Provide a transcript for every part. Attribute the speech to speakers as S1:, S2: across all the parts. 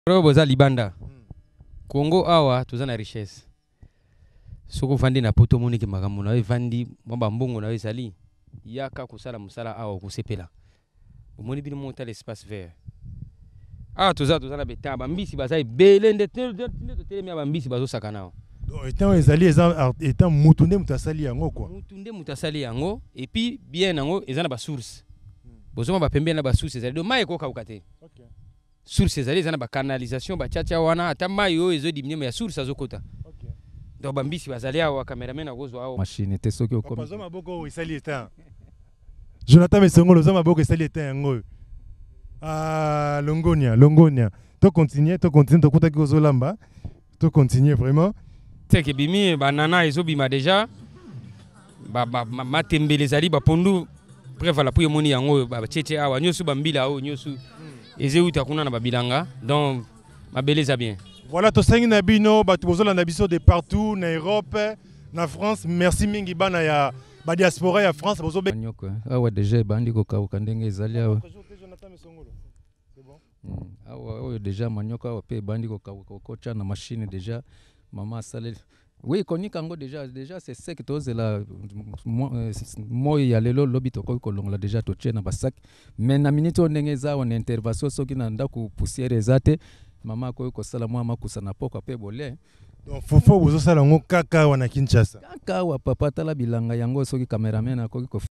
S1: Boza libanda. Congo awa toza na richesse. Soko vandi na poto moniki makambo na vandi mwamba mbongo na ezali. Yaka kusala musala awa kusepela. Omoni bino monta l'espace vert. Ah toza na beta bambisi baza ebele nde telemi bambisi bazo sakana.
S2: Donc étant ezali étant mutunde mutasali yango quoi.
S1: Mutunde mutasali yango et puis bien yango ezana ba source. Bozoma ba pembe na ba source ezali do mai ko kaukate. OK. Source ezali ezana ba canalisation ba chacha wana ata mai yo ezo diminuer ya source azokota. OK. Donc bambisi bazali awa cameraman agozo awa machine te soki okomi.
S2: Bazoma boko esali état. Jonathan Mesongolo zoma boko esali état yango. Ah Longonia. To continuer to kota ki ozolamba. To continuer vraiment.
S1: Que bimi banana ezobima déjà matembele ezali bapondu prévala pour yomoni yango ba tchétché awa nyosu bambila o nyosu ezeuta kuna na babilanga donc mabele za bien.
S2: Voilà to sengi na bino batu bozola na biso de partout na Europe na France. Merci mingi bana ya ba diaspora ya France bozobe
S1: nyoko awa déjà bandi ko kauka ndenge ezali awa c'est bon awa déjà manyoko awa pe bandi ko kauka kocha na machine déjà. Maman Salé. Oui, Konikango déjà c'est sec tous là moi il y a lelo lobby to ko longa déjà to tchena basak mais na minute ondengeza on intervention soki na ndako poussière ezate mama ko sala moi makusana poko pe bolé
S2: donc fofo bozo sala ngo kaka wana Kinshasa
S1: kaka wa papa tala bilanga yango soki cameraman akoki ko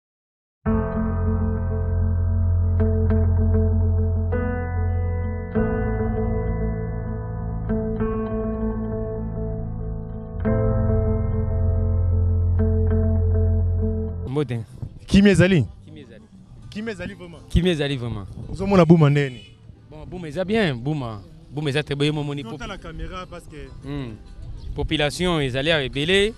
S2: Kimi ezali
S1: vraiment. Kimi ezali vraiment.
S2: Vous avez bouma ndeni.
S1: Bon, bouma eza bien, bouma eza très bien momoni
S2: pour la caméra parce que
S1: population ezali rebelle.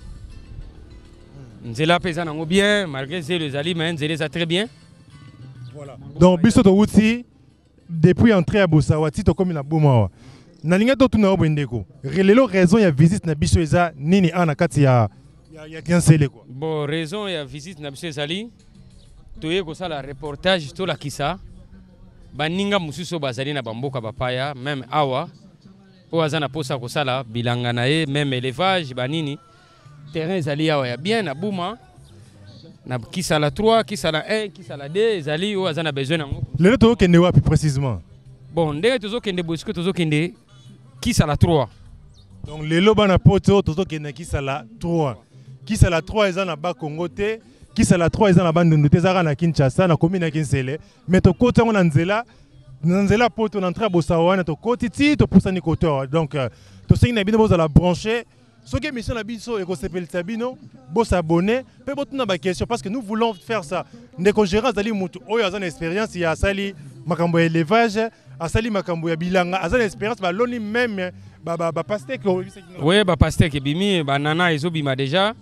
S1: Nzela pesa nango bien malgré c'est les ali mais nzela ça très bien.
S2: Voilà. Donc biso to wuti depuis entrer à Bosawati to comme na bouma wa. Na linga to tuna obendeko. Relelo raison ya visite na biso eza nini ana kati ya quoi.
S1: Bon, raison et visite na biso ezali toye ko sala reportage to la kisa baninga mususo bazali na bamboka bapaya même awa o azana posa ko sala bilanga na ye même élevage banini terrain ezali awa ya bien na buma na kisa la 3 kisa la 1 kisa la 2 ezali o azana besoin nango
S2: lelo to kende wapi précisément.
S1: Bon ndenge tozo kende bosiko tozo kende kisa la 3
S2: donc lelo bana poto tozo kende kisa la 3 Kisa la 3 eza na ba Congo te, kisa la 3 eza na ba Ndundu te zaka na Kinshasa na commune na Kinsele, mais to kota ngo na nzela poto na entrée Bosawa na to kotiti to pusani koto. Donc to sengi na bino boza la brancher, soki émission na biso e ko sepelisa bino, bo s'abonner, pe bo tuna ba question parce que nous voulons faire ça. Ndeko gérant zali mutu oyo azana expérience ya asali makambo ya élevage, asali makambo ya bilanga, azana expérience ba loni même ba pastèque.
S1: Oui, ba pastèque bimi banana ezobima déjà.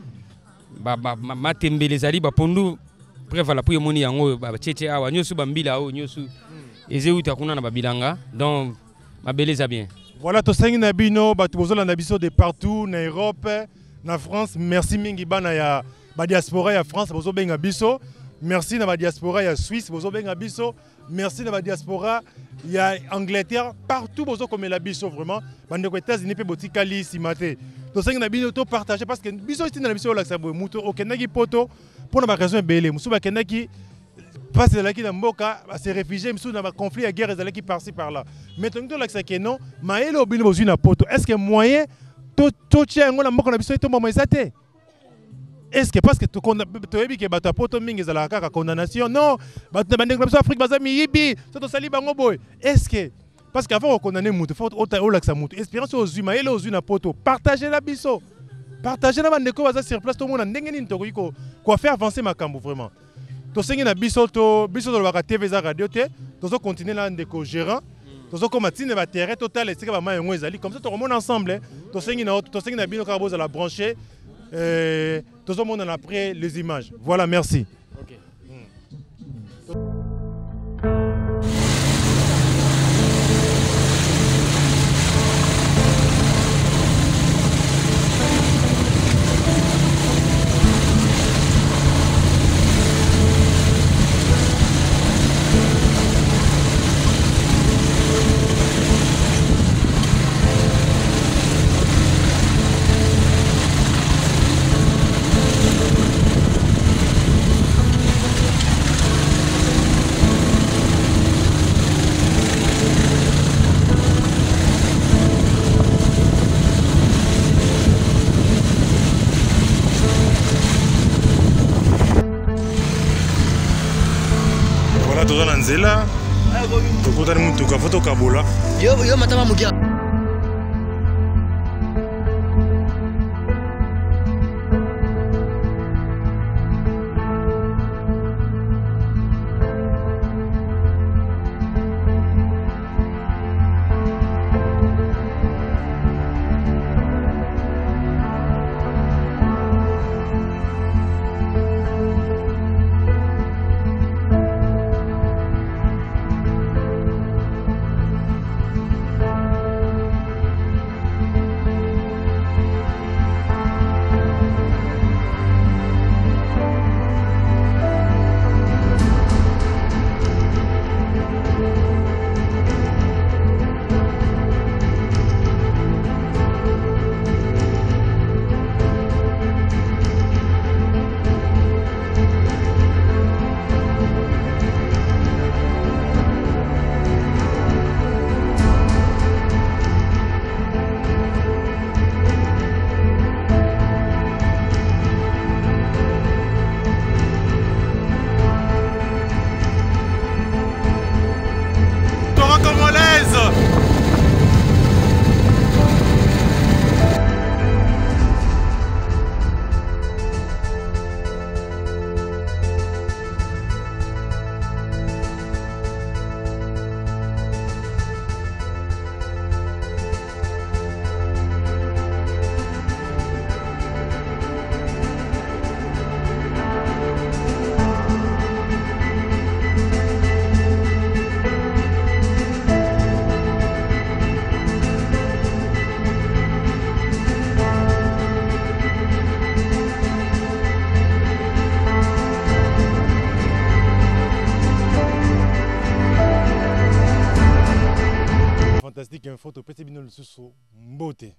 S1: Matembele ezali bapondu prévala pour yomoni yango ba tchétché awa nyosu bambila o nyosu ezeuta kuna na babilanga donc mabele za bien.
S2: Voilà to sengi na bino batu bozola na biso de partout na Europe na France. Merci mingi bana ya ba diaspora ya France bozo benga biso. Merci na ba diaspora ya Suisse bozo benga biso. Merci na ba diaspora ya Angleterre partout bozo comme la biso vraiment bande ko États-Unis pe botikali simate. To sengi na bino to partager parce que biso ici na biso la sabo muto okendaki poto pour na ba raison belé musu ba kendaki parce que là qui na mboka se réfugier musu na ba conflit ya guerre ezalaki par-ci par-là. Mais to ngito la que non maelo obino bozu na poto est-ce que moyen to tia ngo na mboka na biso to mama ezate. Est-ce que parce que tu as que bato poto mingi ezala kaka condamnation non bato bande comme ça Afrique bazami yibi to sali bango boy est-ce que parce qu'avant on condamner mutu faut au laksa mutu espérance aux humains et aux na poto partager la biso partager na bande ko baza sur place tout monde ndenge nini to ko faire avancer makambo vraiment to sengi na biso to lo baka TV za radio te to continuer là ndeko gérant to comme matine ba terrain total et c'est ba mayo ezali comme ça to remonte ensemble to sengi na bino ka boza la brancher tout le monde en a pris les images. Voilà, merci. Okay. nzela tokutani mutuka fo tokabola
S3: yo matama mukia
S2: info topesi bino lisusu mbote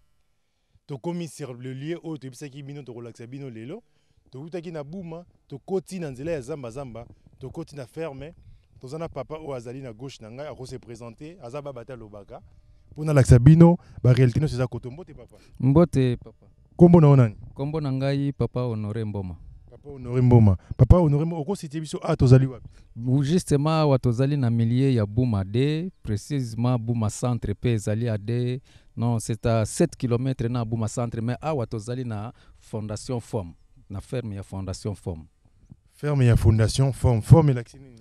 S2: tokomi sur le lieu oyo toyebisaki bino tokolakisa bino lelo tokutaki na buma tokoti na nzela ya zamba tokoti na ferme toza na papa oyo azali na gauche na ngai akose présenter aza baba te alobaka mpona alakisa bino baréalité nyonso eza koto mbote papa
S1: mbote papa
S2: kombo na yo nani
S1: kombo na ngai papa Honoré Mboma
S2: papa Honoré Mboma papa Honoré Mboma okositie biso a tozali wapi
S1: justement awa tozali na milieu ya Buma D précisément Buma centre pe ezali à D non c'est à 7 km na Buma centre mais awa tozali na fondation FOM na ferme ya fondation FOM
S2: ferme ya fondation FOM elakisi nini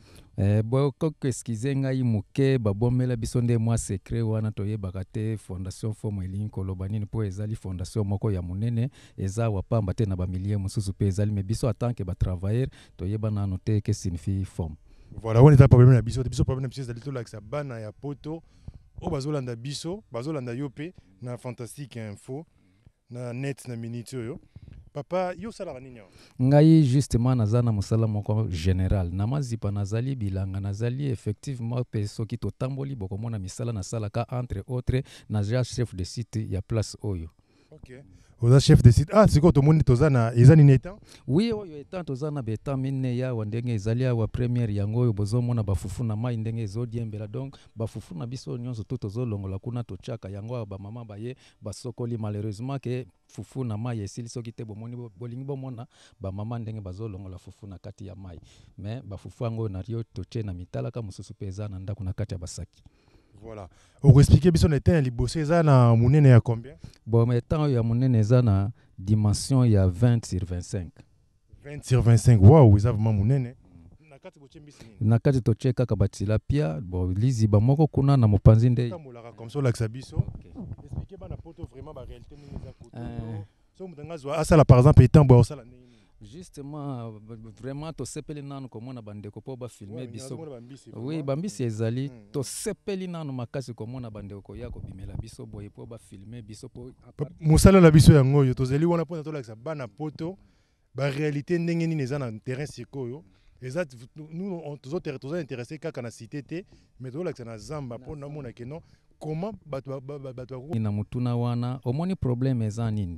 S1: koko eskize ngai moke babomela biso nde mwa secret wana toyebaka te fondation FOM elingi koloba nini mpo ezali fondation moko ya monene eza wapamba te na bamilie mosusu mpe ezali me biso atanke batravailleur toyeba nano te ke signifie FOM.
S2: Voilà, on est à problème na biso problème na biso ezali tolakisa bana ya poto oyo bazolanda biso bazolanda yo mpe na fantastique info na net na minute oyo papa yo salaka nini awa
S1: ngai justement naza na mosala moko général na mazipa nazali bilanga nazali effectivement mpe soki totamboli bokomona misala nasalaka entre autres naza chef de site ya place oyo.
S2: Okay. Oza chef de site sikoyo tomoni toza na eza nini etan
S1: oui oyo etan toza na betan mine yawa ndenge ezali awa première yango oyo bozomona bafufu na mai ndenge ezodiembela donc bafufu na biso nyonso to tozolongola kuna totyaka yango awa bamama baye basokoli malheureusement ke fufu na mai esili soki te bomoni bolingi bomona bamama ndenge bazolongola fufu na kati ya mai mais bafufu yango na rio totye na mitalaka mosusu mpe eza na ndako na kati ya basaki.
S2: Voilà. On expliquer bien son état libossé eza na monene ya combien?
S1: Bon, mais temps ya monene eza na dimension ya 20 sur 25.
S2: 20 sur 25. Wow, eza vraiment monene. Nakati bochembisi nini?
S1: Nakati toche kaka batila pia, bon lizi ba moko kuna na mopanzi nde.
S2: Tamolaka comme ça laksa biso. Expliquer ba na poto vraiment ba réalité nini eza koto. So mutanga zwa asala par exemple étant bo asala nini?
S1: Justement vraiment to sepeli nanu komona bandeko po ba filmer biso. Oui, bambisi ezali to sepeli nanu makasi komona bandeko ya ko bimela biso boye po ba filmer biso po
S2: musala la biso yango yo tozeli wana pona to lakisa bana poto ba réalité ndenge nini eza na terrain sikoyo. Exact, nous on tous intéressés kaka na cité té mais to lakisa na zamba pona mona keno comment bato
S1: na mutuna wana omoni problème eza nini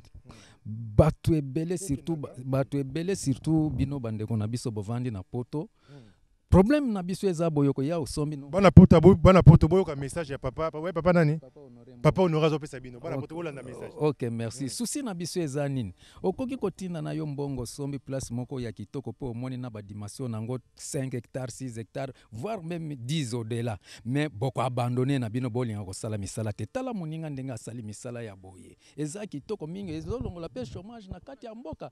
S1: bato ebele surtout bino bandeko na biso bovandi na poto problème na biso eza boyoko ya osombi no
S2: bana poto boyoka message ya papa papa nani papa Honoré azopesa bino bana poto bolanda message.
S1: OK, merci. Souci na biso eza nini okoki kotinda na yo mbongo sombi place moko ya kitoko po omoni na badimension nango 5 hectares 6 hectares voire même 10 au-delà, mais boko abandonné na bino bolinga kosala misala te tala moninga ndenge asali misala ya boye eza kitoko mingi ezolongola pe chômage na kati ya mboka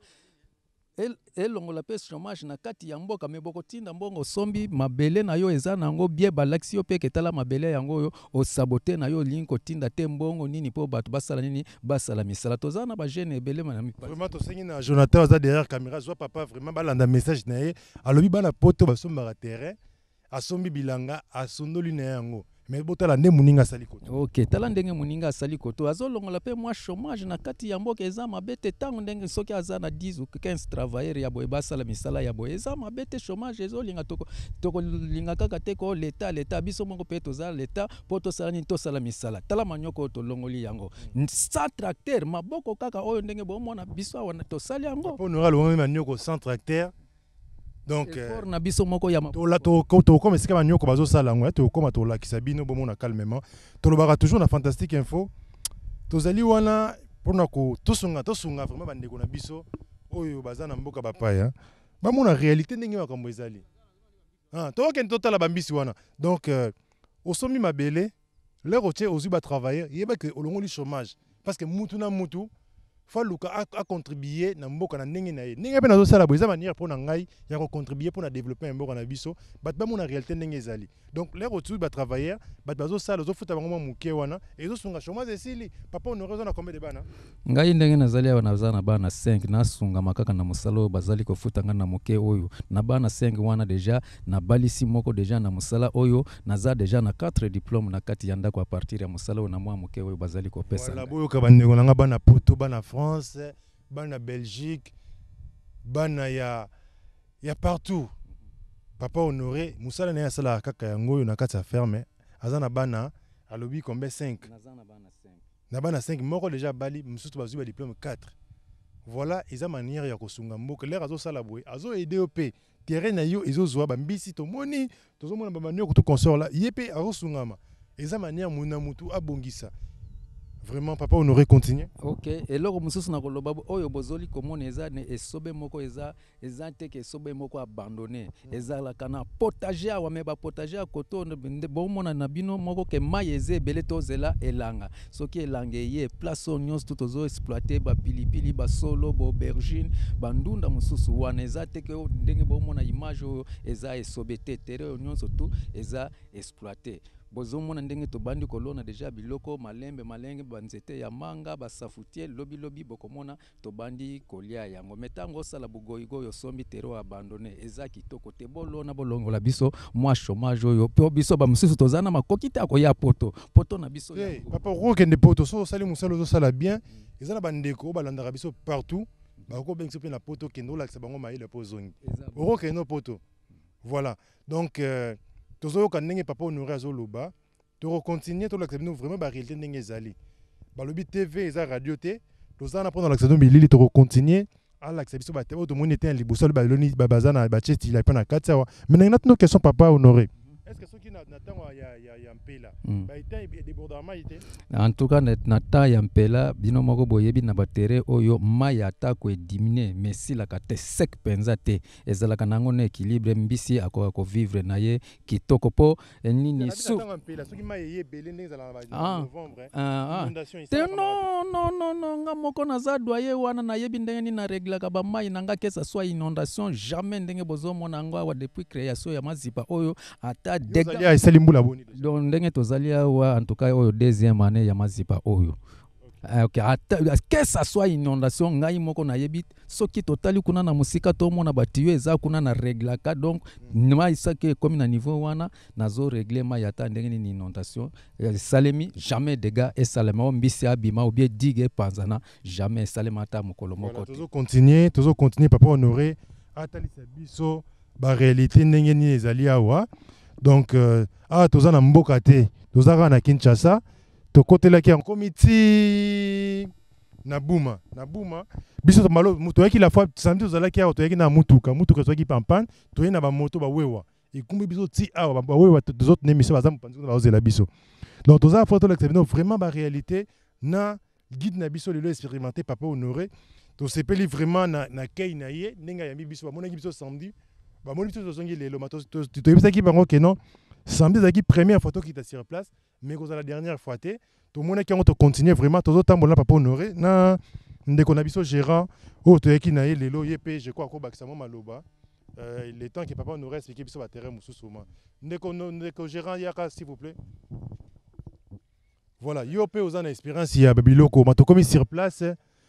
S1: elongola pe chômage na kati ya mboka me bokotinda mbongo sombi mabele na yo eza nango bie balakisi yo pe ketala mabele yango yo osabote na yo lingi kotinda te mbongo nini po bato basala nini basala misala toza na ba jeune ebele manami
S2: vraiment tosengi na Jonathan aza derrière caméra zwa papa vraiment balanda message na ye alobi bana poto basombaka terrain asombi bilanga asondoli na yango mais botala nde muninga asali koto.
S1: OK, tala ndenge muninga asali koto azolongola pe mwa chômage na kati ya mboka eza mabete tango ndenge soki aza na 10 ou 15 travailleurs ya boye basala misala ya boye eza mabete chômage ezolinga tokolinga kaka te ko leta biso moko pe toza leta po tosala nini tosala misala tala manyoko tolongoli yango sans tracteur maboko kaka oyo ndenge bomona biso awa tosali yango
S2: po nora lo manyoko sans tracteur. Donc
S1: na biso moko ya
S2: to comme esika banyoko bazosala ngo to koma to lakisa bino bomona calmement tolobaka toujours na Fantastique Info tozali wana pona ko tosunga vraiment bandeko na biso oyo bazana mboka bapaya bamona réalité ndenge makambo ezali to ken totala bambisi wana donc osomi mabele le rotier ozu ba travailler yeba que olongoli chômage parce que mutu na mutu faluka a contribuer na mboka na ndenge na ye ndenge pe nazo sala boza manière pour na ngai ya ko contribuer pour na développer mboka na biso bat ba mona réalité ndenge ezali donc les retours ba travailleurs bat bazo sala zo futa bango muke wana ezo sunga chômage esili papa Honoré na combien de bana
S1: ngai ndenge nazali awa nazana bana 5 na sunga makaka na musalo bazali ko futa ngana muke oyo na bana 5 wana déjà na balisi moko déjà na musala oyo naza déjà na 4 diplômes na kati ya ndako a partir ya musalo na mwa muke oyo bazali ko pesa
S2: voilà boyo ka bandeko nga bana poto bana France, bana Belgique, bana ya partout. Papa Honoré, musala na sala kaka yango na kati ya ferme, azana bana alobi combien 5. Na bana 5 moko déjà bali mususu bazu ba diplôme 4. Voilà, eza manière ya kosunga mboka lera zo sala boy, azo aider op terrain na yo ezo zwa ba mbisi to moni, tozo mona ba manio ko to consort là, yepé azo sungama. Eza manière muna mutu abongisa. Vraiment papa Honoré continue.
S1: OK, et loko mususu na koloba oyo bozoli komona eza ne esobe moko eza te ke esobe moko abandonné eza la kana potager awa me ba potager a koto bomona na bino moko ke mai eze belé tozela elanga soki elanga ye place nyonso tout ozo exploiter ba pilipili ba solo ba aubergine bandunda mususu wana eza te ke ndenge bomona image oyo eza esobe te terre nyonso tout eza exploiter bozomona ndenge tobandi kolona déjà biloko malenge banzete ya manga basafutie lobi bokomona tobandi kolia yango metango sala bugoyigo yo sombi tero abandonné eza kitoko te bolona bolongola biso mwa chômage oyo pe biso ba mususu tozana makoki ta ko ya poto na biso
S2: papa rokende poto so sali musalo zo sala bien eza na bandeko balandaka biso partout bako bengso pe na poto kendo la bango maile pozongi rokende poto voilà donc tozoyoka ndenge papa Honoré azoloba to continuer to l'accepter vraiment ba réalité ndenge ezali balobi TV eza radio te tozana prendre l'accepter bilili to continuer à l'accepter ba te to moni te liboso ba loni ba bazana ba chesti la pa na katsawa mais na notre question papa Honoré est-ce que ceux qui na tango ya mpela ba ité débordement ité
S1: en tout cas na ta ya mpela bino moko boyebi na batere oyo mai atako e diminuer mais si la kate sec penza te ezala kanango na équilibre mbisi akoka ko vivre na ye kitoko po nini su
S2: soki mai ye belé ndezala na novembre inondation
S1: te non nga moko naza doyer wana na yebi ndenge ni na reglaka ba mai nanga kesa soit inondation jamais ndenge bozomona ngo awa depuis création ya mazipa oyo ata donc ndenge tozali awa en tout cas oyo deuxième année ya mazipa oyo OK que ça soit inondation ngai moko na yebi soki totali kuna na musika to mona batiyo eza kuna na reglaka donc mai sake comme na niveau wana nazo régler mai ata ndenge ni inondation salemi jamais dégâts et salema mbisi abima ou bien digue panzana jamais salema ata mokolo moko
S2: tozo continuer papa Honoré atalisa biso ba réalité ndenge ni ezali awa. Donc toza na mboka te tozaka na Kinshasa tokotelaki en comité na buma biso malo muto yaki la fois samedi tozalaki awa toyaki na mutuka tozaki pampane toyena ba moto ba wewa ekumbi biso ti awa oyo tozot na émission baza mopanzi kuna bazozela biso donc toza photo l'expérience vraiment ba réalité na guide na biso lelo expérimenté Papa Honoré tosepeli vraiment na kei na ye ndenge ayambi biso bamonaki biso samedi bamoni biso tozongi lelo toyebisaki bango ke non samedi ezalaki première photo qui était sur place mais kozala la dernière fois te tomonaki yango tocontinue vraiment tozotambola na Papa Honoré na ndeko na biso gérant oyo toyaki na ye lelo ye mpe je crois akobakisa mo maloba il est temps que Papa Honoré explique biso baterrain mosusu ma ndeko gérant yaka s'il vous plaît. Voilà, yo pe oza na expérience ya babiloko ma tokomi sur place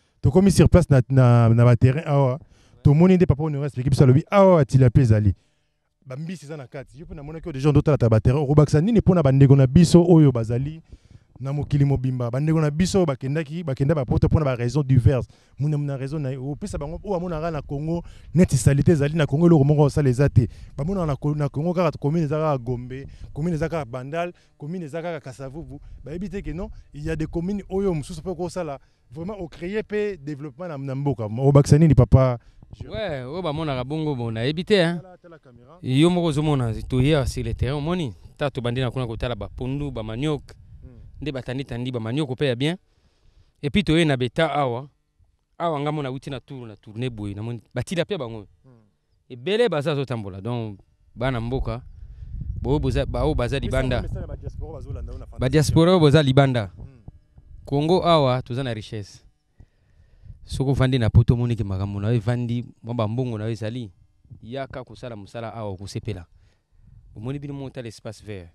S2: na baterrain awa tomoni nde Papa Honoré explique biso alobi awa atili ape ezali bambisi eza na kati yo mpe namonaki deja ndotalata baterrain okobakisa nini mpona bandeko na biso oyo bazali na mokili mobimba bandeko na biso bakenda bapota mpona baraison diverse muna raison na opesa bango oyo amonaka na Congo neti salite ezali na Congo eloko moko osala eza te bamonaka na Congo kaka commune eza kaka Gombe commune eza kaka Bandal commune eza kaka Kasavubu bayebi te ke non il y a des communes oyo mosusu mpe okosala vraiment ocréer mpe développement na mboka obakisa nini papa.
S3: Ouais, oyo bamonaka bongo bo nayebi te yo moko ozomona toya sur le terrain omoni ta tobandi na kuna kotala bapondu bamaniok nde batandi bamanioko mpe ya bien et puis toye na beta awa nga mona wuti na tourne boye namoni batila mpe bango ebele baza azotambola donc bana mboka bao baza libanda badiaspora oyo boza libanda Congo awa toza na richesse soko vandi na poto moniki makambo na yo evandi mwa bambongo na yo ezali yaka kosala mosala awa okosepela omoni bino monta l'espace vert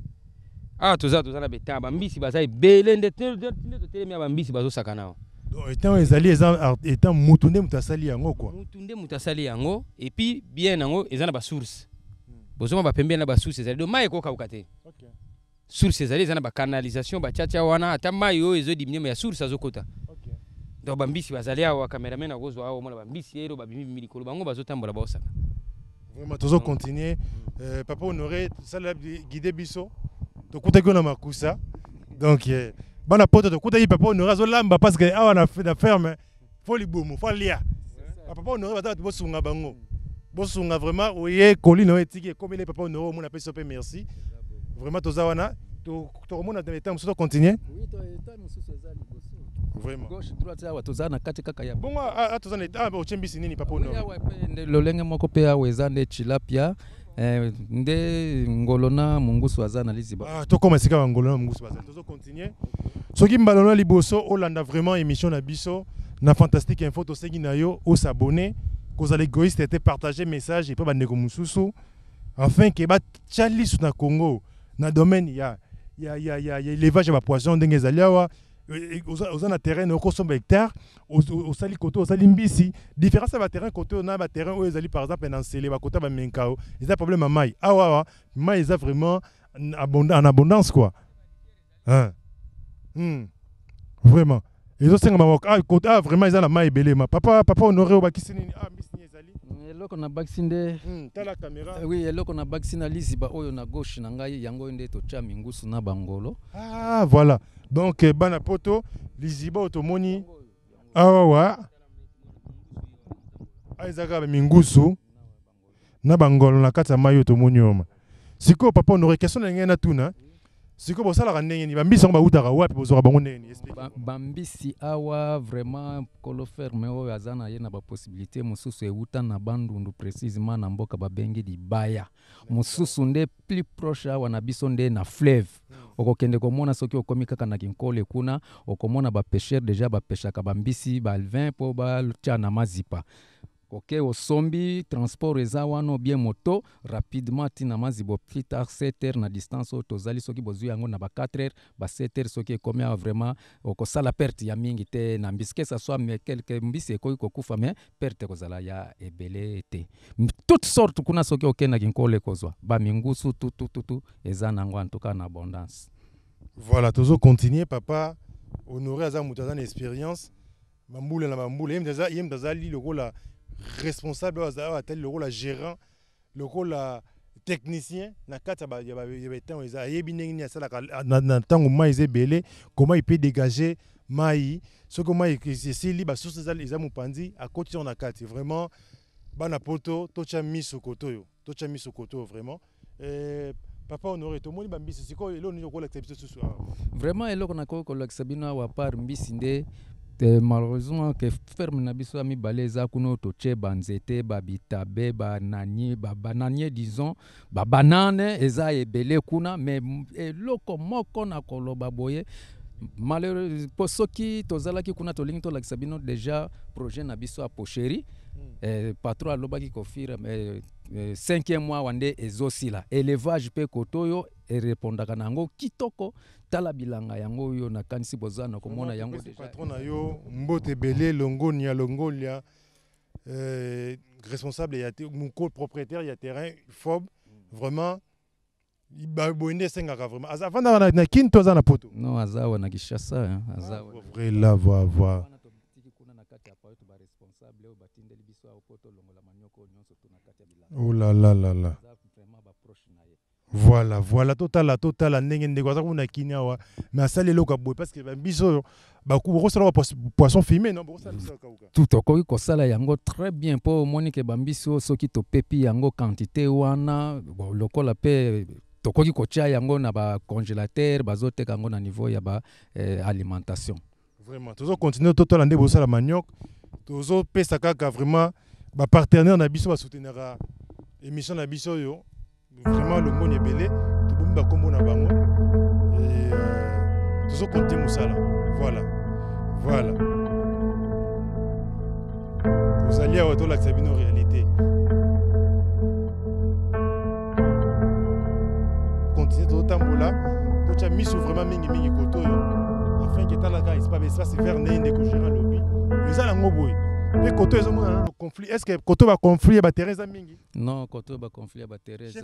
S3: toza na beta bambisi baza ebele nde totelemi ya bambisi bazosakana awa
S2: etant ezali etant mutu nde mutu asali yango quoi
S3: mutu nde mutu asali yango et puis bien yango eza na basource bozoma bapembeni na basource ezali do mai ekokauka te source ezali eza na bacanalisation batiatia wana ata mai oyo ezodimine ya source azokota donc bambisi bazali awa cameraman akozwa awa omona bambisi ero babimi likolo bango bazotambola baosaka
S2: vraiment tozo continuer Papa Honoré sala guider biso tokutaki na makusa donc bana poto tokutaki Papa Honoré azolamba parce que awa na ferme faut libomo faut lia Papa Honoré batata bosunga bango bosunga vraiment oye colline etiki comme les Papa Honoré omona peso pe merci vraiment toza wana tokomona dans les temps mosusu continuer
S1: oui to mosusu ezali
S2: vraiment
S1: gauche droite awa toza na kati kaka ya
S2: bongo toza na ochembisi nini Papa Honoré
S1: awa pe lolenge moko pe awa eza nde tilapia nde ngolona mungusu aza na liziba
S2: tokoma esika ya ngolona mungusu aza tozo continuer soki mbalona liboso olanda vraiment émission na biso na Fantastique Info tosengi na yo osabone kozala égoïste te partager message et pas bandeko mususu afin que batia lisu na Congo na domaine ya élevage ya poisson ndenge ezali awa oza na terrain okosomba hectare osali kote osali mbisi différence ya terrain kote na terrain oyo ezali par exemple na nsele bakota bamenkao eza problème ya mai awa mai eza vraiment en abondance quoi vraiment ezosenga maboka kote vraiment eza na mai ebele ma papa Honoré obakisi nini mbisi nini ezali
S1: eloko na bakisi nde
S2: tala caméra
S1: oui eloko na bakisi na liziba oyo na gauche na ngai yango nde totia mingusu na bangolo
S2: voilà donc bana poto liziba otomoni awa ezaka mingusu na bangolo na kati ya mai otomoni oma sikoyo Papa Honoré question na ngai na tuna sikoyo bosalaka ndenge nini bambisi yango bautaka wapi bozoka bango ndenge nini
S1: bambisi awa vraiment kolo ferme oyo aza na ye na baposibilité mosusu euta na bandundu précisement na mboka babengi libaya mosusu nde plus proche awa na biso nde na fleuve okokende komona soki okomi kaka na kinkole kuna okomona bapêcheur déjà bapeshaka bambisi balvin mpo batia na mazipa ok osombi transport eza wana bien moto rapidement tina mazibo plus tard 7 heures na distance oyo tozali soki bozwi yango na ba 4 heures ba 7 heures soki ekomi awa vraiment okosala perte ya mingi te na mbisi que ça soit mais quelque mbisi ekoki kokufa mais perte kozala ya ebele te toute sorte kuna soki okendaki nkole kozwa bamingusu tutututu eza nango en tout cas na abondance.
S2: Voilà tozo continuer Papa Honoré aza mutu aza na expérience mambula na mambula yem dazali lokola responsable atali lokola gérant lokola technicien na kati ya betan eza ayebi ndenge nini asalaka na ntango mai eza ebele comment il peut dégager mai soki mai esili basource eza mopanzi akoti na kati vraiment bana poto tocha miso koto vraiment papa honoré to moni bambisi siko elo ni ko l'accepter ce soir
S1: vraiment eloko na ko kolakisa bino awa part mbisi nde malheureusement que ferme na biso ami baleza kuno toche banzete babitabe bananie disons banane eza ebele kuna mais eloko moko na koloba boye malheureusement pour soki tozalaki kuna tolingi tolakisa bino déjà projet na biso a pocherie patron alobaki kofira 5e mois wande ezosila élevage pe kotoyo erépondaka nango kitoko tala bilanga yango yo na kanisi bozana komona yango déjà
S2: patron na yo mbote belé longolia responsable ya mon propriétaire ya terrain fob vraiment boinde sengaka vraiment avant na kinto za na poto
S1: non azawa na Kishasa azawa
S2: vrai la voir oh là là là là voilà total ndenge ndeko za kuna kinya wa mais asali loka boy parce que biso ba ku rosala poisson fumé non rosala kauka
S1: tout okoki kosala yango très bien po monique bambiso soki to pepi yango quantité wana lokola pe tokoki kotia yango na ba congélateur bazoteka yango na niveau ya ba alimentation
S2: vraiment tozo continuer total ndeko sala manioc tozo pesa kaka vraiment ba partenaire na biso ba soutenira émission na biso yo vraiment le monde est belé to bomba kombo na bango et tozo compter musala voilà vous allez à la sabino réalité continuer to tambola to cha miso vraiment mingi koto yo afin que tala ka espace vers nende ko gérer lobby eza la ngoboy mais koto ezo mona le conflit est-ce que koto va conflit ba Teresa mingi
S1: non koto ba conflit ba Teresa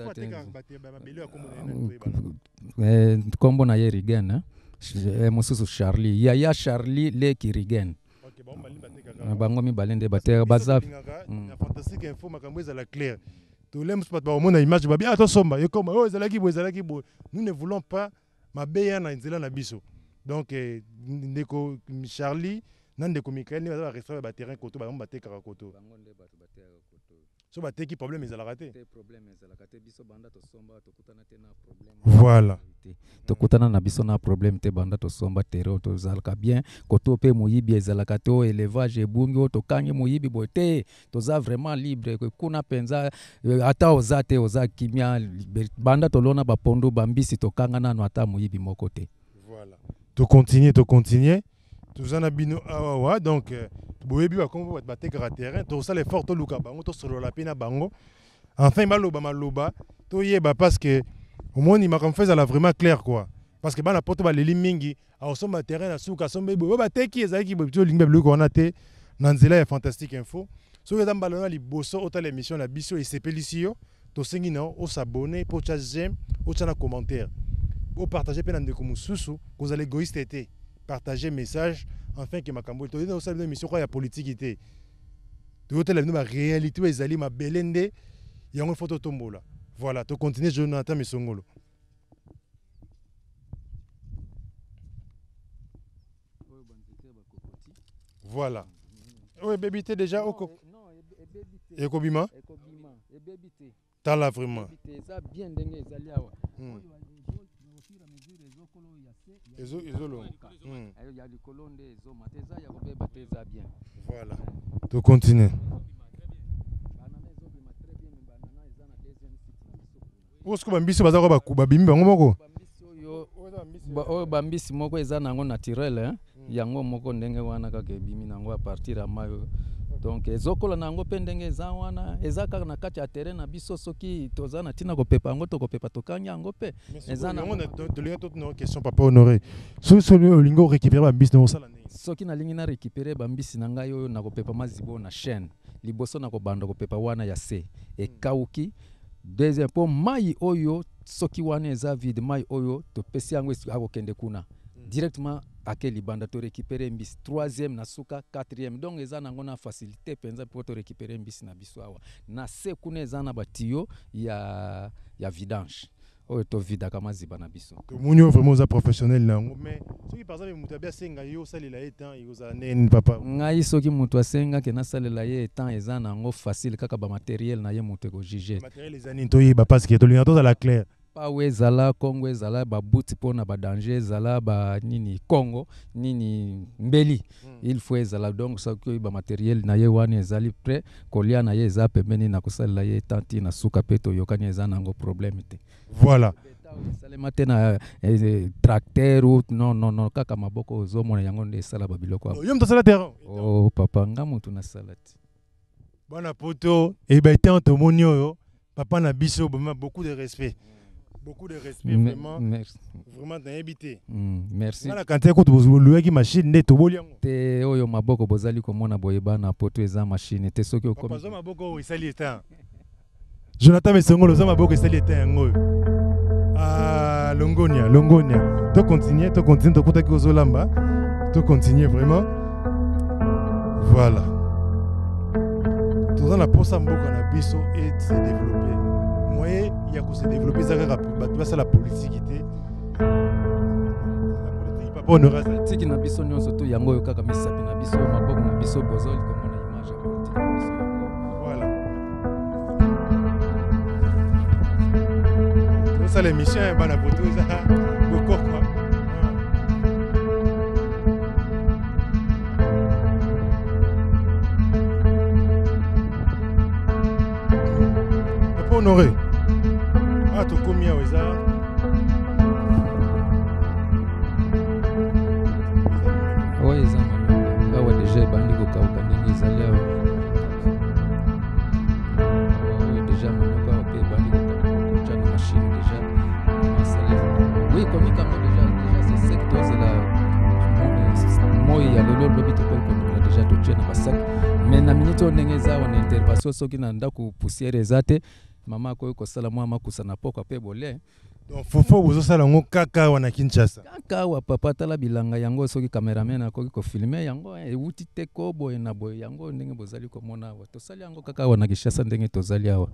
S2: te
S1: kombo na Yerigen mosusu Charlie ya Charlie le Kirigen bango mi balende ba terre baza
S2: fantastique info makambo eza la claire to lem spot ba mona image ba bien atosomba yo comme ezalaki bo nous ne voulons pas mabeya na nzela na biso donc ndeko Charlie nandeko Michael ni ba restaurant ba terrain koto ba bateka koto so ba teki problème ezalaka te
S1: biso banda to somba to kutana te na problème
S2: voilà
S1: to kutana na biso na problème te banda to somba terre to zalaka bien koto pe moyibi ezalaka to élevage ebungi to kangi moyibi bote to za vraiment libre kuna penza ata ozate oza kimia banda to lona ba pondo bambisi to kanga nano ata moyibi moko te
S2: voilà to continuer tozana bino awa donc boyebi ba kombo bateka terrain to sala effort to luka bango to solo la pena bango enfin maloba to yeba parce que au moins il m'a comme fait ça vraiment clair quoi parce que bana poto ba leli mingi a osoma terrain na suka sombe bo bateki ezaki bo to lingbe bloko on a te na nzela ya fantastique info so que dans li bosso autant l'émission la biso et sepelicio to sengi na o s'abonner pour cha j'aime o cha na commentaire o partager pe na ndeko mususu ko za l'égoïste été partager message enfin que makambo to dans cette émission quoi ya politique était to tele no ba réalité ezali ma belende yango photo tombola voilà to continuer Jonathan Misongolo voilà oui baby t'es déjà au et kobima tala vraiment voilà to continuer osko bambisi baza ko babimi bango moko
S1: oyo bambisi moko eza nango naturel yango moko ndenge wana kaka ebimi nango a partir ya mayo donc ezokola nango pe ndenge eza wana eza kaka na kati ya terrain na biso soki toza na tina kopepa yango tokopepa tokanya yango pe eza na
S2: tolinga toute une question papa honoré soki olingo récupérer bambisi na osala ndenge
S1: soki nalingi na récupérer bambisi na ngai oyo nakopepa mazibo na chaîne liboso nakobanda kopepa wana ya se ekauki deuxième po mai oyo soki wana eza vide mai oyo topesi yango akokende kuna directement ake libanda to récupérer mbisi troisième na suka quatrième donc eza nango na facilité penza po to récupérer mbisi na biso awa na se kuna eza na batio ya vidange oyo tovidaka maziba na biso
S2: tomoni oyo vraiment oza professionnel nango mais soki par exemple moto abi asenga yo osalela ye temps ekozala neni papa
S1: ngai soki moto asengaki nasalela ye temps eza nango facile kaka bamateriel na ye moto ekojuge
S2: materiel eza nini toyeba parceke tolinga tozala clair
S1: pawe ezala kongo ezala babuti mpona badanger ezala banini kongo nini mbeli il faut ezala donc soki oyo bamateriel na ye wana ezali prêt kolia na ye eza pembeni na kosalela ye tanti na suka mpe toyokani eza nango problème te
S2: voilà
S1: esalema te na tracteur ou non kaka maboko ozomona yango nde esala babiloko
S2: yo moto asala terrain
S1: oh papa nga motu nasala te
S2: bana poto ebaetan tomoni oyo papa na biso beaucoup de respect vraiment
S1: merci
S2: vraiment nayebi te
S1: merci
S2: ngala kante ko tozoluyaki machine nde toboli yango
S1: te oyo maboko bozali komona boye bana poto eza machine te soki
S2: okomi papa zo maboko oyo esali eta Jonathan Mesongolo zo maboko esali eta yango oyo longonia to continuer tokutaki kozolamba to continuer vraiment voilà toza na posa mboka na biso et se développer moyen ya ko se développer za kaka bato basala politique te la politique papa honora
S1: tiki na biso nyonso to yango oyo kaka misapi na biso maboko na biso bozoli komona image ya politique na biso
S2: voilà ça l'émission est bana poto za bokoko papa honoré tokomi awa eza
S1: oyo eza manioka awa deja ebandi kokauka ndenge ezali awa oyo deja manioka awa mpe ebandi kokauka na machine deja masale oui komikango deja c'est sec tozela moi ya lelo lobi tokoli kondola deja totie na basak mais na minute oyo ndenge eza awa na intervention soki na ndako poussière eza te mama akoki kosala mwa makusa na poko mpe bole
S2: donc fofo bozosala yango kaka awa na Kinshasa
S1: kaka awa papa tala bilanga yango soki cameraman akoki kofilme yango ewuti te ko boye na boye yango ndenge bozali komona awa tosali yango kaka awa na Kinshasa ndenge tozali awa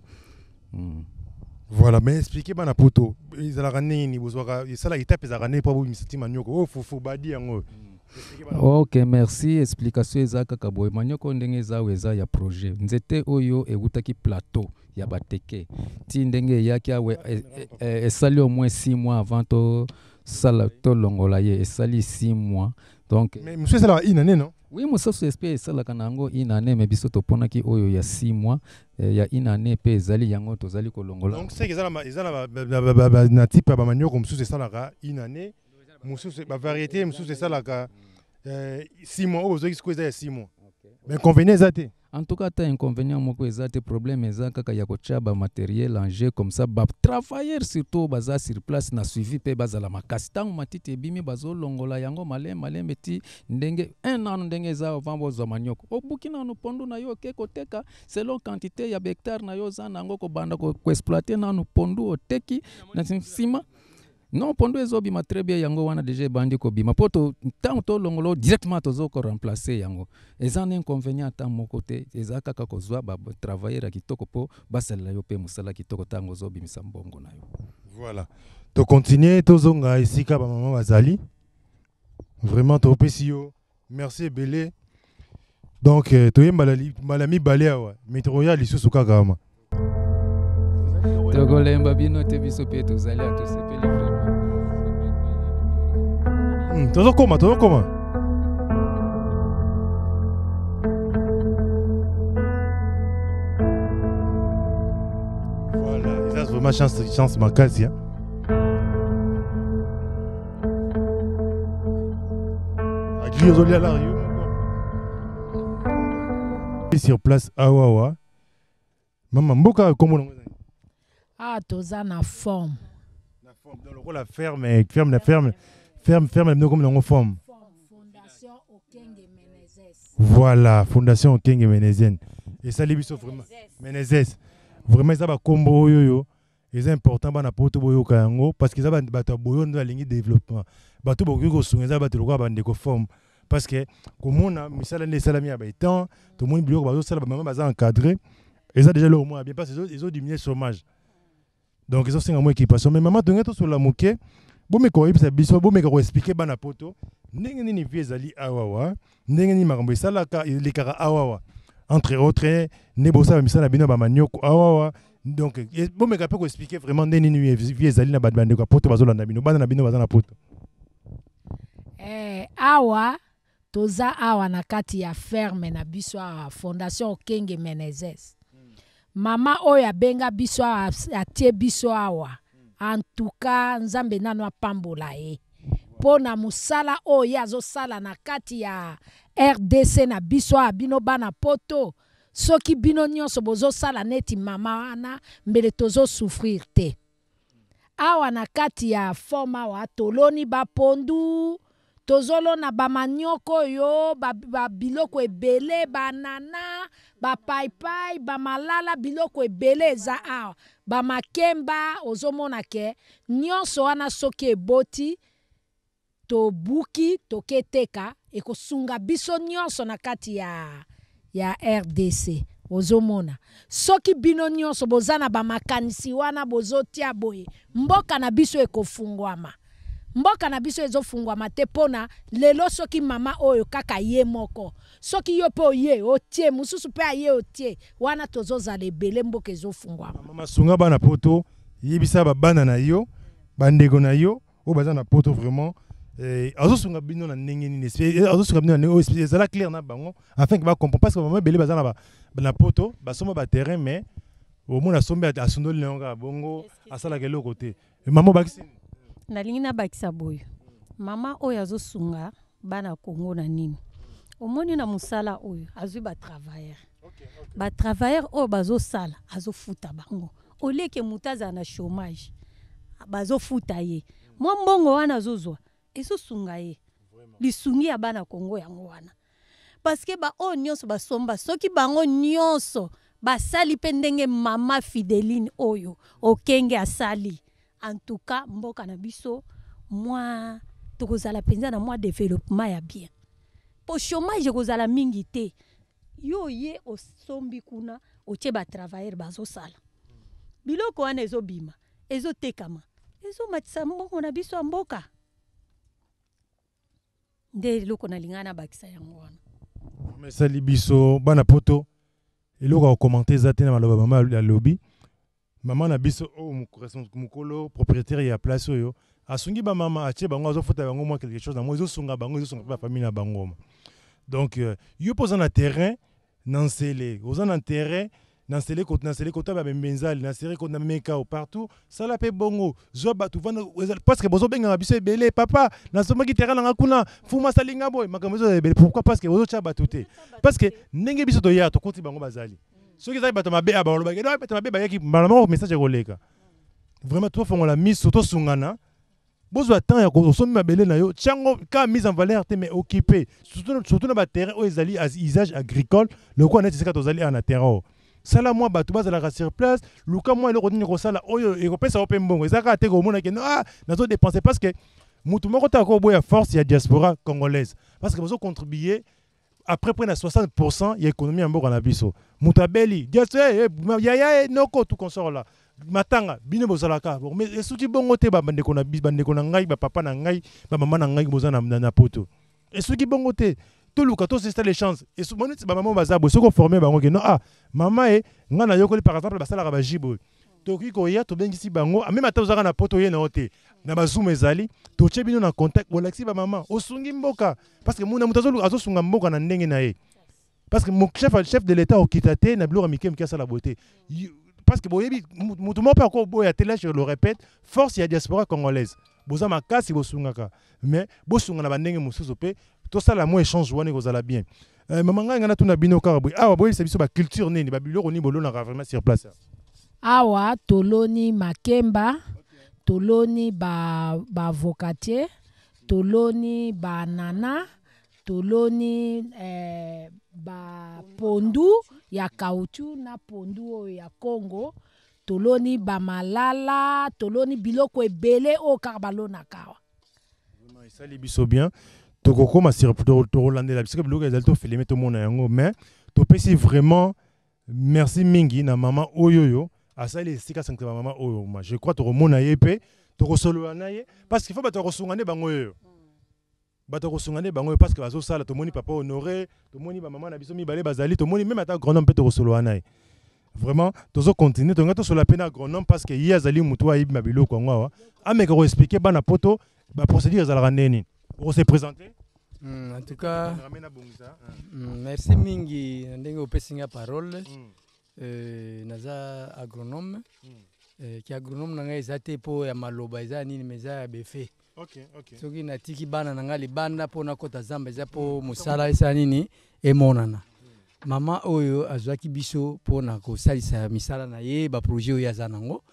S2: voilà mais expliquez bana poto ezalaka nini bozwaka esala étape ezalaka nini mpo bomisiti manioko oyo fufu badi yango
S1: ok merci explication eza kaka boye manioko ndenge eza awa eza ya projet nzete oyo ewutaki plateau ya bateke ti ndenge eyaki awa esali au moins 6 mois avant tosala tolongola ye esali 6 mois donc
S2: mais monsieur esalaka une année non
S1: oui mosusu espe esalaka na yango une année me biso toponaki oyo ya 6 mois ya une année mpe ezali yango tozali kolongola
S2: donc c'est eza na type ya bamanioko mosusu esalaka une année mosusu bavariété mosusu esalaka 6 mois oyo ozwaki sikoyo eza ya 6 mois mais inconvénient eza te
S1: en tout cas ta inconvénient moko eza te problème eza kaka ya kotia bamateriel en jeu comme ça batravailleur surtout baza sur place na suivi mpe bazala makasi ntango matiti ebimi bazolongola yango malembe ti ndenge un an ndenge eza avant bozwa manioko obuki nanu pondu na yo oke koteka selon quantité ya hectare na yo oza nango kobanda koexploite nanu pondu oteki na nsima non pondu ezobima très bien yango wana déjà ebandi kobima mpo ntango tolongolo directement tozoko remplacer yango eza na inconvénient ata moko te eza kaka kozwa batravailleur ya kitoko mpo basalela yo mpe mosala kitoko ntango ozobimisa mbongo na yo
S2: voilà tocontinue tozonga esika bamama bazali vraiment topesi yo merci ebele donc toyembala mibale awa mais tokoya lisusu kaka ama
S1: tokolemba bino te biso mpe tozali atosepeli vraiment
S2: tozokoma voilà eza vraiment chance makasi agri ozolia la yo sur place awawa mama mboka kombo nango
S4: toza na forme
S2: dans le rôle la ferme comme dans forme
S4: Fondation Okenge Menezes
S2: voilà Fondation Okenge Menezes et ça les biso vraiment Menezes vraiment ça ba combo yo c'est important bana poto boyo kango parce que ça ba bato boyo ndo alingi développement bato boyo ko sunga bato lokwa bande ko forme parce que comme on a misala ne salami ya temps tout le monde biloko bazo sala ba maman baza encadré et ça déjà le moins bien parce que ils ont diminué le chômage Donc ils ont une équipation mais maman tonga to sur la moquette bon mais quoi il biso bon mais quoi expliquer bana poto ndenge nini vie ezali awawa ndenge nini makambo esalaka lekaka awawa entre autres ne bosa misala bino ba manioko awawa donc bon mais quoi expliquer vraiment ndenge nini vie ezali na bande kwa poto bazolanda bino bana na bino bazana poto
S4: awa toza awa na kati ya ferme na biso awa fondation Okenge Menezes mama oyo abenga biso awa atie biso awa en tout cas nzambe nano apambola ye mpo na mosala oyo azosala na kati ya RDC na biso awa bino bana poto soki bino nyonso bozosala neti mama wana mbele tozosouffrir te awa na kati ya forme awa toloni bapondu tozolona bamanioko yo biloko ebele banana bapaipai bamalala biloko ebele eza awa bamakemba ozomona ke nyonso wana soki eboti tobuki toketeka ekosunga biso nyonso na kati ya RDC ozomona soki bino nyonso boza na bamakanisi wana bozotia boye mboka na biso ekofungwama mboka na biso ezofungwama te pona lelo soki mama oyo kaka ye moko soki yo po ye otie mususu pe aye otie wana tozozala ebele mboka ezofungwama
S2: mama sunga bana poto yebisa bana na yo bandeko na yo o baza na poto vraiment azosunga bino na ndenge nini azosunga bino na ndenge ezala clair na bango afin que ba comprendre parce que mama ebele baza na poto basoma ba terrain mais au moins asombe asundoli na bongo asala kelo côté mama bakisi
S5: nalingi na bakisa boyo mama oyo azosunga bana Kongo na nini omoni na musala oyo azwi ba travailleur ba travailleur oyo bazosala azofuta bango oleke mutaza na chômage bazofuta ye mwa mbongo wana azozwa ezosunga ye lisungi ya bana Kongo yango wana parce que ba o nyonso basomba soki bango nyonso basali pe ndenge mama Fideline oyo Okenge asali en tout cas mboka na biso moi tokozala penza na moi développement ya bien po chômage kozala mingi te yo ye osombi kuna otie ba travailleur bazosala biloko wana ezobima ezotekama ezomatisa mbongo na biso ya mboka nde eloko nalingana bakisa yango wana
S2: mesali biso bana poto eloko akokommente eza te na maloba mama ya lobi mama na biso mukolo propriétaire ya place oyo asungi ba mama atie bango azofuta bango moi quelque chose na moi ezosunga bango ezosunga ba famille na bango donc yo poza na terrain nansele oza na terrain nansele kota ba benzali nansele kota meka partout sala pe bongo zo batu vana parce que bozo benga biso ebele papa nasomaki terrain na kuna fuma salinga boy makambo zo ebele pourquoi parce que bozo cha batute parce que ndenge biso to ya to koti bango bazali soki za bato mabe aba lo bagelo bato mabe bayaki malama message koleka vraiment to fongola miso to sungana bozo attend ya ko somi mabele na yo chango ka mise en valeur te mais occupé surtout na ba terrain o ezali as usage agricole le ko na tisika to zali na terrain sala moi bato bazala sur place luka moi eloko nini ko sala oyo e ko pesa ope mbongo ezaka te ko mona ke na zo dépenser parce que mutu moko ta ko boya force ya diaspora congolaise parce que bozo contribuer après près de 60% il y a économie en mboka na biso mutabeli ya noko tout consort là matanga bino bozalaka mais esuki bongo te bandeko na ngai ba papa na ngai ba mama na ngai bozana na poto esuki bongo te tout luka to c'est les chances et ce moment ba mama bazabo soko former bango ke non mama ngana yokoli par exemple basala ba jibo toki ko ya to bengisi bango même ata ozaka na poto ye na hote na bazuma ezali to bino na contact bolaxi ba mama osungi mboka parce que muna mutazo azosunga mboka na ndenge na ye parce que mon chef de l'état okitate na biloko mikem kia sala beauté parce que boyebi mutu mo pa ko boya télé je le répète force ya diaspora congolaise boza makasi bosungaka mais bosunga na bandenge mususu pe to sala mo échange wana kozala bien mama ngai ngana tuna bino kaka boy awa boy biso ba culture nini ba biloko ni bolona vraiment sur place
S4: awa toloni makemba toloni ba avocatier toloni banana toloni ba pondu ya caoutchouc na pondu oyo ya Congo toloni ba malala toloni biloko ebele o kaka balonaka awa
S2: vraiment esali biso bien tokokoma sur tolandela biso biloko ezali to filmer to mona yango mais topesi vraiment merci mingi na mama oyoyo asali esika sanctement mama oyo ma je crois tokomona ye pe tokosolola na ye parce qu'il faut bato kosungane bango yo bato kosungane bango parce que bazo sala tomoni papa honoré tomoni ba mama na biso mibale bazali tomoni même ata agronome pe tokosolola na ye vraiment tozo continuer tonga to sola pena agronome parce que ye azali mutu ayibi mabilo ko ngwa ameka ko expliquer bana poto ba procédure za la neni pour se présenter.
S6: En tout cas, merci mingi ndenge opesinga parole. Naza agronome qui agronome nanga ezate po ya maloba eza nini meza ya befe.
S2: OK.
S6: Soki natiki bana nanga libanda po na kota zamba eza po musala esa nini emonana. Mama oyo azwaki biso po na kosalisa misala na ye ba projet oyo aza nango.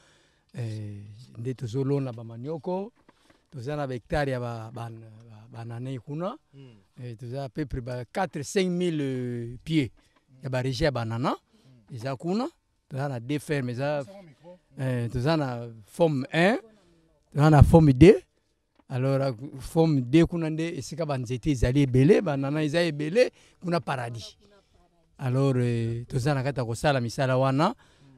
S6: Nde tozolona ba manioko tozana ba hectare ya banane kuna toza à peu près 4-5 000 pieds ya ba régie ya banana eza kuna tozana deux fermes eza tozana forme 1 tozana forme 2 alors forme 2 kuna nde esika banzete ezali ebele banana eza ebele kuna paradis alors tozana kata kosala misala wana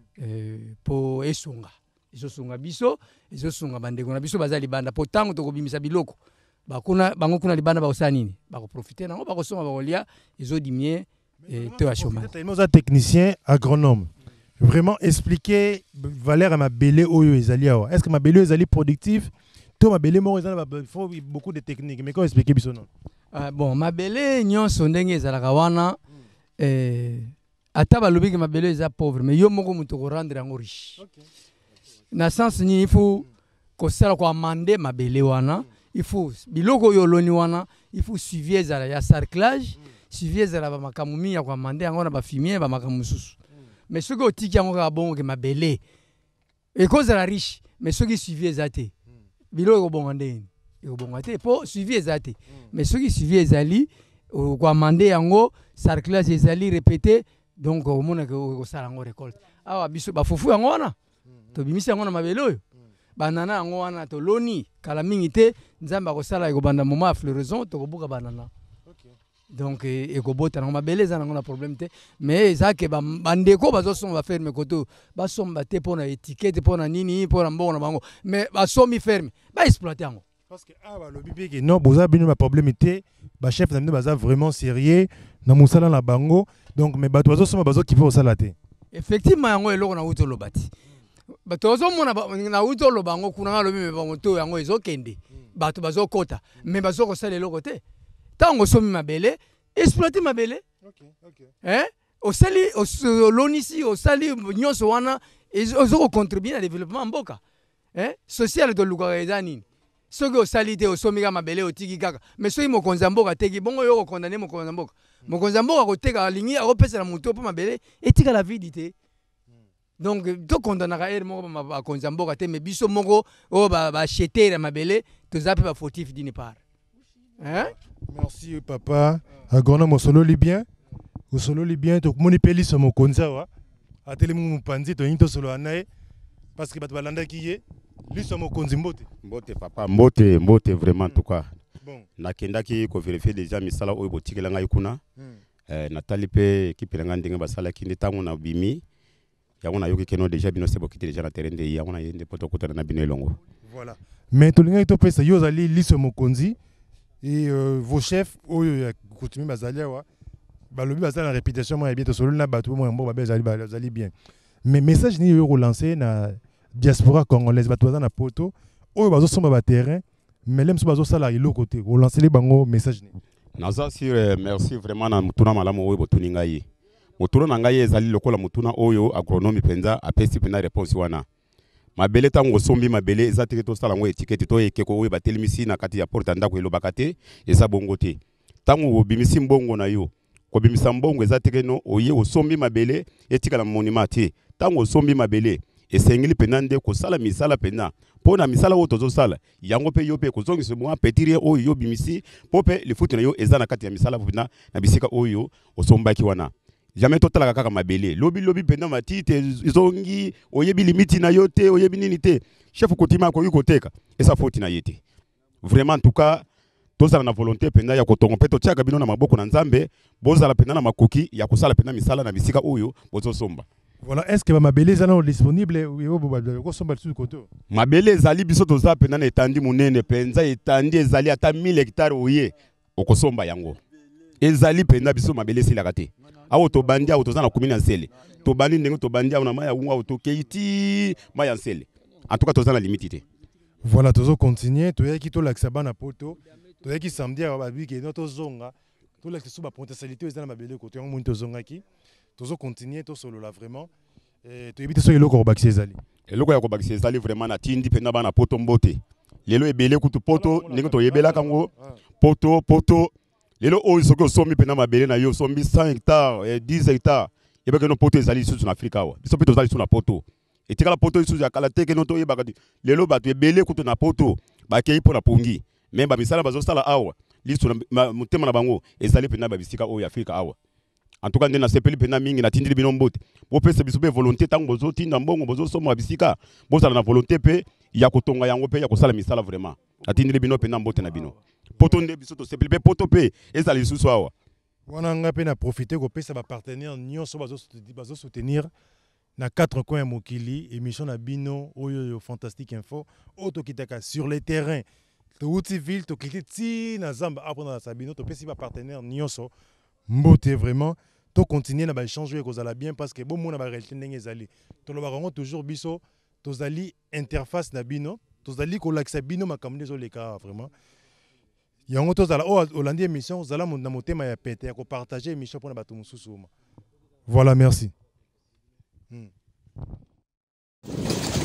S6: po esunga ezosunga biso ezosunga bandeko na biso bazali libanda po tango tokobimisa biloko bango kuna libanda bakosala nini bakoprofite nango bakosonga bakolia ezodimie to ya chômage.
S2: Nous sommes technicien agronome. Vraiment expliquer valeur à mabele oyo ezali awa. Est-ce que mabele ezali productif? To mabele mo ezali il faut beaucoup de techniques. Mais comment expliquer biso non?
S6: Bon, mabele nyonso ndenge ezalaka wana ata balobi ke mabele eza pauvre mais yo moko mutu ko rendre yango riche. Na sens ni il faut kosala ko amande mabele wana. Il faut biloko yo loni wana il faut suivre ezala ya sarclage. Suivi ezala ba makamumi ya kwa mande yango na ba fumier ba makamususu. Mais soki otiki yango ka bongo ke mabele e cause la riche mais soki suivi ezate biloko bongo ndeni ekobonga te po suivi ezate mais soki suivi ezali kwa mande yango sarclage ezali répété donc omona ko sala yango récolte awa biso ba fufu yango wana to bimisa yango na mabele oyo banana yango wana to loni kala mingi te nzamba akosala ekobanda moment ya floraison to kobuka banana. Donc ekobota na mabele za na problème te mais ça que bandeko bazosomba ba ferme koto basomba te pona étiquette pona nini pona mbongo na bango mais basomi ferme ba exploiter yango
S2: parce que ah le bibi que non boza bino ma problème te ba chef na bino baza vraiment sérieux na musala na bango donc mais bato bazosomba bazo kipe osala te
S6: effectivement yango eloko na uto lobati bato bazomona na uto lobango kuna ngalo bime bango to yango ezokende bato bazokota mais bazoko sala eloko te. Tango somi mabele, exploiter mabele. Osali, l'onisi, osali, nyonso wana, ozo contribuer à développement mboka. Social de l'ukaezani. Soki osali te osomi ka mabele otiki kaka. Mais soki mokonza mboka teki bongo yo condamner mokonza mboka. Mokonza mboka koteka lingi akopesa na muto po mabele etika la vidité. Donc to condamnera er moko ba konza mboka te mais biso moko o ba acheter la mabele to zape ba fautif d'une part.
S2: Merci papa. Agronome solo libyen. Au solo libyen to moni peli so mokonza wa. Ateli mu panzi to into solo anae parce que bato balanda kiye. Lui so mokonzi mbote.
S7: Mbote papa, mbote vraiment tout cas. Bon. Nakendaki ko vérifier déjà misala oyo botikela ngai kuna. Natali pe équipe nga ndenge basala kindi tango na bimi. Yango na yoki keno déjà bino sebo kiti déjà na terrain de yango na yende poto kotana na bino elongo.
S2: Voilà. Mais to linga to pesa yo zali liso mokonzi. Et vos chefs, coutumiers bazalia wa, balobi bazala la réputation moi bien to solo na bato moi mbo bazali bien. Mais message ni yo relancer na diaspora congolaise bato bazana poto, oyo bazo somba ba terrain, mais lem so bazo sala ilo côté, relancer les bango message ni.
S7: Naza sur merci vraiment na mutuna malamu oyo botuni ngai. Mutuna na ngai ezali lokola mutuna oyo agronome penza apesi pena réponse wana. Mabele tango sombi mabele ezatike to sala ngo étiquette to ekeko oyo batelimisi na kati ya porte ndako elobaka te eza bongo te tango obimisi mbongo na yo ko bimisa mbongo ezatike no oye osombi mabele etika na monument te tango osombi mabele esengeli penande ko sala misala pena pona misala oyo tozo sala yango pe yo pe ko zongisa mo petire oyo yo bimisi pope le foot na yo eza na kati ya misala pena na bisika oyo osombaki wana. Jamais total kaka mabele lobi penda matite zongi oyebi limiti na yote oyebi nini te chef kotima ko yikoteka esa faute na yete vraiment en tout cas tozala na volonté penda ya kotongo peto tia kabino na maboko na nzambe bozala penda na makoki ya kosala penda misala na bisika oyo bozo somba.
S2: Voilà, est-ce que ma belle est disponible
S7: ma belle ezali biso toza pena na etandi munene penza etandi ezali ata 1000 hectares oye okosomba yango ezali pena biso ma belle silaka te awo to bandi awo toza na komina nsele to bandi ndenge to bandi awo na maya unga awo to keiti maya nsele en tout cas toza na limite te.
S2: Voilà, tozo continuer to yaki to lakisa bana poto to yaki samedi ba biki no to zonga to lakisa suba potentialité ezana ma belle côté on to zonga ki tozo continuer to solo là vraiment et to éviter so eloko ko bakisi ezali
S7: eloko ya ko bakisi ezali vraiment na tindi pena bana poto mbote lelo ebele kutu poto ndenge to yebela kango poto lelo oyo soki osomi pena mabele na yo sombi 100 hectares 10 hectares yebeke no poto ezali lisusu na Afrika awa biso pe tozali lisusu na poto etikala poto lisusu ya kala te ke no to yebaka lelo bato ebele kutu na poto bakei mpo na pongi me bamisala bazosala awa lisusu na motema na bango ezali pena babisika oyo Afrika awa. En tout cas, nous avons pena mingi na tindili bino mbote. Bo pesa biso be volonté tango bozo tinda mbongo bozo somo bisika. Bo sala na volonté pe ya kotonga yango pe ya kosala misala vraiment. Atindili bino pena mbote na bino. Poto nde biso to sepeli pe poto pe ezali lisusu awa.
S2: Wana nga pe na profiter ko pesa ba partenaire nyonso bazo soutenir na 4 coins mokili émission na bino oyo fantastique info auto kitaka sur les terrains. To uti ville to kiti na zamba apona sabino to pesa ba partenaire nyonso mbote vraiment. To continuer na ba échanger ko zala bien parce que bon mona ba réalité ndenge ezali to lo ba rango toujours biso to zali interface na bino to zali ko lakisa bino makambo zo leka vraiment yango to zala o olandi émission zala na motema ya pete ya ko partager émission pour na bato mususu. Voilà, merci.